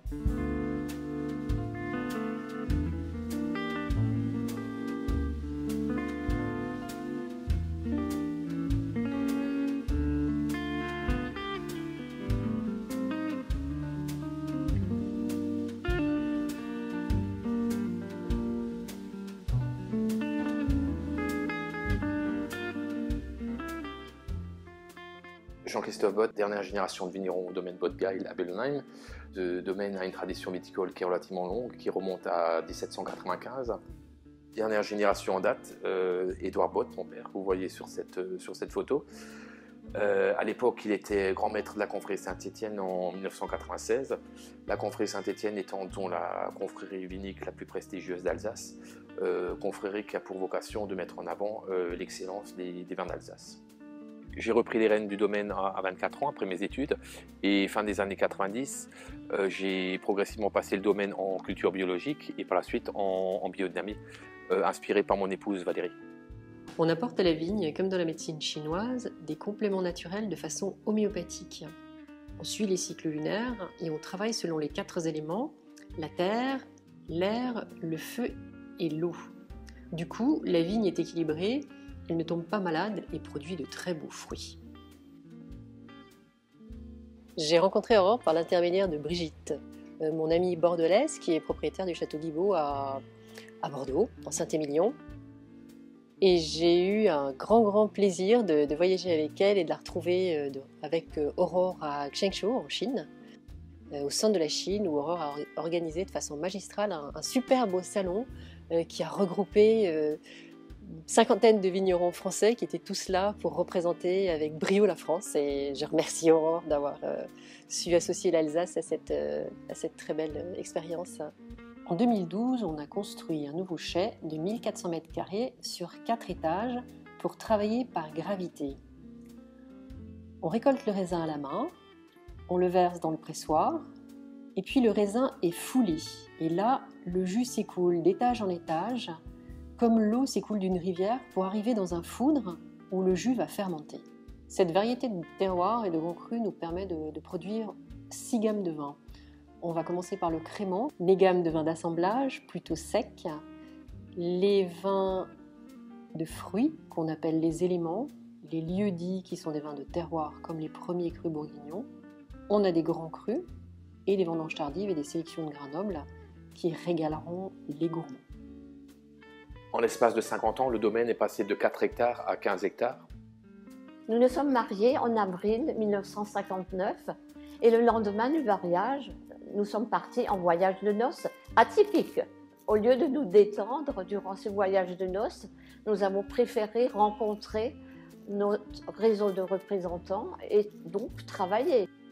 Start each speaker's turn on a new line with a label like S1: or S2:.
S1: Jean-Christophe Bott, dernière génération de vignerons au domaine Bottgeil à Bellonheim. Ce domaine a une tradition viticole qui est relativement longue, qui remonte à 1795. Dernière génération en date, Édouard Bott, mon père, vous voyez sur cette photo. À l'époque, il était grand maître de la confrérie Saint-Étienne en 1996. La confrérie Saint-Étienne étant la confrérie vinique la plus prestigieuse d'Alsace, confrérie qui a pour vocation de mettre en avant l'excellence des vins d'Alsace. J'ai repris les rênes du domaine à 24 ans après mes études et fin des années 90, j'ai progressivement passé le domaine en culture biologique et par la suite en biodynamie, inspiré par mon épouse Valérie.
S2: On apporte à la vigne, comme dans la médecine chinoise, des compléments naturels de façon homéopathique. On suit les cycles lunaires et on travaille selon les 4 éléments, la terre, l'air, le feu et l'eau. Du coup, la vigne est équilibrée, elle ne tombe pas malade et produit de très beaux fruits. J'ai rencontré Aurore par l'intermédiaire de Brigitte, mon amie bordelaise qui est propriétaire du château Guibault à Bordeaux, en Saint-Émilion. Et j'ai eu un grand plaisir de voyager avec elle et de la retrouver avec Aurore à Zhengzhou en Chine, au centre de la Chine, où Aurore a organisé de façon magistrale un super beau salon qui a regroupé une cinquantaine de vignerons français qui étaient tous là pour représenter avec brio la France. Et je remercie Aurore d'avoir su associer l'Alsace à cette très belle expérience. En 2012, on a construit un nouveau chai de 1400 m² sur 4 étages pour travailler par gravité. On récolte le raisin à la main, on le verse dans le pressoir, et puis le raisin est foulé. Et là, le jus s'écoule d'étage en étage, comme l'eau s'écoule d'une rivière pour arriver dans un foudre où le jus va fermenter. Cette variété de terroirs et de grands crus nous permet de produire 6 gammes de vins. On va commencer par le crément, les gammes de vins d'assemblage plutôt secs, les vins de fruits qu'on appelle les éléments, les lieux-dits qui sont des vins de terroir comme les premiers crus bourguignons. On a des grands crus et des vendanges tardives et des sélections de grains nobles qui régaleront les gourmands.
S1: En l'espace de 50 ans, le domaine est passé de 4 hectares à 15 hectares.
S3: Nous nous sommes mariés en avril 1959 et le lendemain du mariage, nous sommes partis en voyage de noces atypique. Au lieu de nous détendre durant ce voyage de noces, nous avons préféré rencontrer notre réseau de représentants et donc travailler.